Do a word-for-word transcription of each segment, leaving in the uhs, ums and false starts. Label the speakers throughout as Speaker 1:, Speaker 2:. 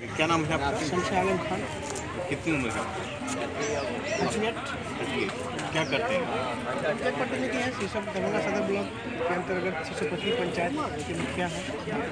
Speaker 1: क्या नाम है आपका?
Speaker 2: शमशा आलम खान।
Speaker 1: कितनी उम्र का? क्या करते हैं?
Speaker 2: पंचायत पटने की है, शीशम दरभंगा सदर ब्लॉक के अंतर्गत शीशम पटनी पंचायत के मुखिया है।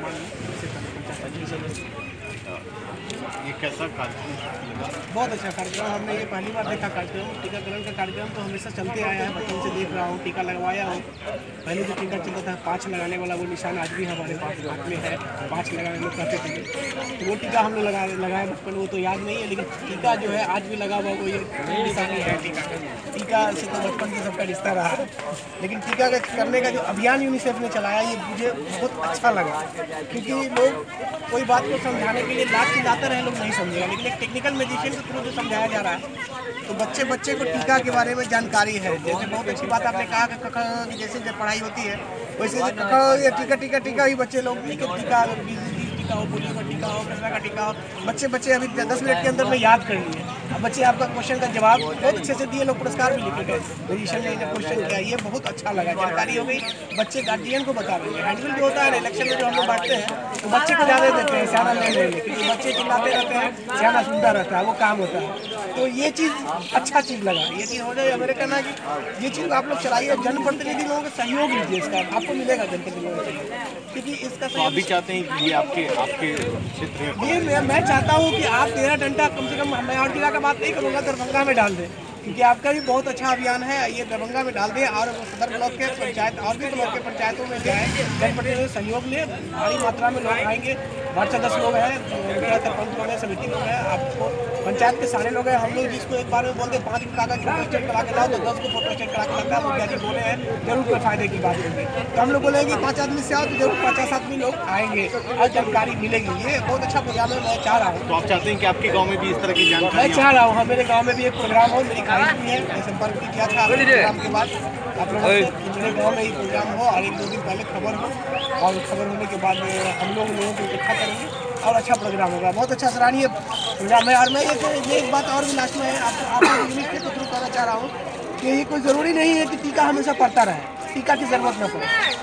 Speaker 1: ये कैसा कार्यक्रम लगा?
Speaker 2: बहुत अच्छा कार्यक्रम, हमने ये पहली बार देखा कार्यक्रम। टीकाकरण का कार्यक्रम तो हमेशा चलते आया है, बचपन से देख रहा हूँ, टीका लगवाया हूँ। पहले जो टीका चलता था पाँच लगाने वाला, वो निशान आज भी हमारे पास हाथ में है। पाँच लगाने लोग कहते थे, तो वो टीका हम लोग लगा लगाए बचपन, वो तो याद नहीं है, लेकिन टीका जो है आज भी लगा हुआ, वो ये निशानी है टीका का। टीका से तो बचपन से सबका रिश्ता रहा है, लेकिन टीका करने का जो अभियान यूनिसेफ ने चलाया, ये मुझे बहुत अच्छा लगा। क्योंकि लोग कोई बात को समझाने के लिए लाभ चिल्लाते रहे, लोग नहीं समझेगा, लेकिन एक टेक्निकल मेडिसिन के थ्रू जो समझाया जा रहा है, तो बच्चे बच्चे को टीका के बारे में जानकारी है। जैसे बहुत अच्छी बात आपने कहा कि कखा की जैसे जब पढ़ाई होती है, वैसे कखा या टीका टीका टीका ही बच्चे लोग टीका टीका टीका हो, पोलियो का टीका हो, खसरा का टीका हो, बच्चे बच्चे अभी दस मिनट के अंदर में याद कर लिए। अब बच्चे आपका क्वेश्चन का जवाब बहुत अच्छे से दिए, लोग पुरस्कार भी लिखे गए। मेडिसिन ने क्वेश्चन किया, ये बहुत अच्छा लगा, जानकारी हो गई। बच्चे गार्जियन को बता देंगे। हैंडबिल जो होता है इलेक्शन में जो हम लोग बांटते हैं, तो बच्चे को ज़्यादा देते हैं, सियाना नहीं लेंगे, क्योंकि बच्चे चिल्लाते रहते हैं, सियाना सुनता रहता है, वो काम होता है। तो ये चीज़ अच्छा चीज़ लगा, ये चीज़ हो जाए। मेरे कहना है कि ये चीज़ आप लोग चलाइए, जनप्रतिनिधि लोगों का सहयोग लीजिए, इसका आपको मिलेगा जनप्रतिनिधियों से, क्योंकि इसका
Speaker 1: तो आप भी चाहते हैं कि ये आपके आपके क्षेत्र में?
Speaker 2: ये मैं, मैं चाहता हूँ कि आप तेरह डंडा कम से कम, मैं और जिला का बात नहीं करूँगा, दरभंगा में डाल दें, क्योंकि आपका भी बहुत अच्छा अभियान है। ये दरभंगा में डाल दें और सदर ब्लॉक के पंचायत और भी ब्लॉक के पंचायतों में जाए, जनप्रतिनिधि सहयोग ले, भारी मात्रा में लोग आएंगे। आठ से दस लोग हैं, सरपंच लोग हैं, समिति लोग हैं, आपको पंचायत के सारे लोग हैं। हम लोग जिसको एक बार में बोलते हैं पाँच कागज फोटो स्टेट करा के लाओ, तो दस को फोटो स्टेट करा के लगता है। मुखिया जी बोले हैं जरूर कोई फायदे की बात होगी, तो हम लोग बोलेंगे पाँच आदमी से आओ, तो जरूर पचास आदमी लोग आएंगे और जानकारी मिलेगी। ये बहुत अच्छा प्रोग्राम है, मैं चाह रहा हूँ।
Speaker 1: तो आप चाहते हैं कि आपके गाँव में भी इस तरह की जानकारी?
Speaker 2: मैं चाह रहा हूँ, हाँ, मेरे गाँव में भी एक प्रोग्राम हो, मेरी ख्वाहिश भी है। मैं संपर्क भी किया था प्रोग्राम के बाद आप लोगों से, मेरे गाँव में ही प्रोग्राम हो और एक दो दिन पहले खबर हो, और खबर होने के बाद हम लोग लोगों को इकट्ठा करेंगे और अच्छा प्रोग्राम होगा। बहुत अच्छा सराहनीय प्रोग्राम है। और मैं ये एक बात और भी लास्ट में आप इंग्लिश के थ्रू कहना चाह रहा हूँ कि ये कोई ज़रूरी नहीं है कि टीका हमेशा पड़ता रहे, टीका की ज़रूरत न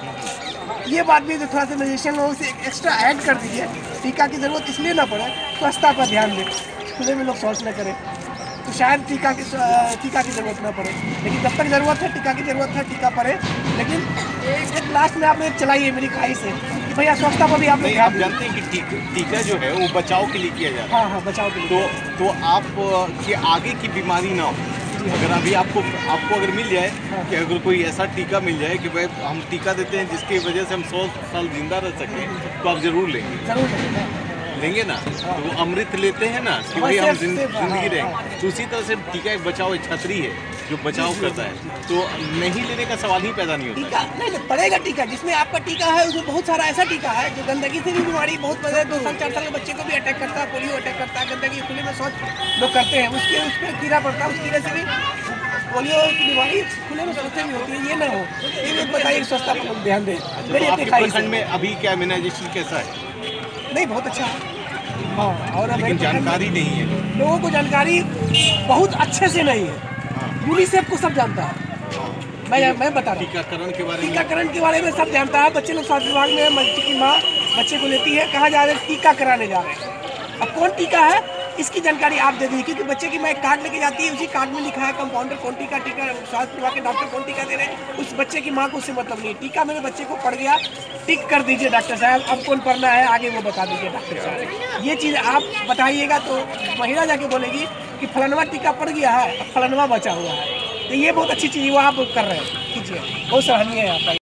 Speaker 2: पड़े। ये बात भी जो थोड़ा सा मेडिसिन लोगों से एक्स्ट्रा ऐड कर दीजिए, टीका की ज़रूरत इसलिए ना पड़े, स्वच्छता पर ध्यान दें, खुले में लोग शौच न करें, तो शायद टीका की टीका की ज़रूरत ना पड़े। लेकिन जब तक ज़रूरत है, टीका की ज़रूरत है, टीका पड़े। लेकिन एक लास्ट में आपने चलाइए, मेरी ख्वाहिश है कि भैया स्वच्छता पर भी आप लोग
Speaker 1: आप जानते हैं कि टीका जो है वो बचाव के लिए किया जाता है।
Speaker 2: हाँ हाँ, बचाव के लिए।
Speaker 1: तो तो आप कि आगे की बीमारी ना हो, अगर अभी आपको आपको अगर मिल जाए कि अगर कोई ऐसा टीका मिल जाए कि भाई हम टीका देते हैं जिसकी वजह से हम सौ साल जिंदा रह सकें, तो आप ज़रूर लेंगे?
Speaker 2: जरूर लेंगे
Speaker 1: लेंगे ना। तो वो अमृत लेते हैं ना कि भाई हम जिंदगी रहेंगे, तो उसी तरह से टीका एक बचाव, एक छतरी है जो बचाव करता है। तो नहीं लेने का सवाल ही पैदा नहीं होता।
Speaker 2: टीका नहीं नहीं पड़ेगा, टीका जिसमें आपका टीका है उसमें बहुत सारा ऐसा टीका है जो गंदगी से भी बीमारी बहुत बड़े दो साल चार साल के बच्चे को भी अटैक करता है, पोलियो अटैक करता है, गंदगी खुले में शौच लोग करते हैं, उसके उस पर कीड़ा पड़ता है, उस कीड़े से भी पोलियो की बीमारी खुले में शौच से भी होती है। ये ना हो, ये बताइए, स्वच्छता पर लोग ध्यान दें। मेरी
Speaker 1: आपके प्रखंड में अभी क्या इम्यूनाइजेशन कैसा है?
Speaker 2: नहीं, बहुत अच्छा है। हाँ, और
Speaker 1: लेकिन जानकारी नहीं है,
Speaker 2: लोगों को जानकारी बहुत अच्छे से नहीं है। यूनिसेफ को सब जानता है, मैं मैं बता रहा हूँ।
Speaker 1: टीकाकरण के बारे में
Speaker 2: टीकाकरण के बारे में सब जानता है। बच्चे लोग स्वास्थ्य विभाग में, बच्चे की माँ बच्चे को लेती है, कहाँ जा रहे हैं? टीका कराने जा रहे हैं। अब कौन टीका है इसकी जानकारी आप दे दीजिए, क्योंकि बच्चे की माँ एक कार्ड लेके जाती है, उसी कार्ड में लिखा है कंपाउंडर कौन टीका, टीका स्वास्थ्य विभाग के डॉक्टर कौन टीका दे रहे हैं, उस बच्चे की माँ को उससे मतलब नहीं। टीका मेरे बच्चे को पड़ गया, टिक कर दीजिए डॉक्टर साहब, अब कौन पढ़ना है आगे वो बता दीजिए डॉक्टर साहब। ये चीज़ आप बताइएगा तो महिला जाके बोलेगी कि फलानवा टीका पड़ गया है, फलानवा बचा हुआ है। तो ये बहुत अच्छी चीज़ वो आप कर रहे हैं, कीजिए, बहुत सराहनीय है आपका।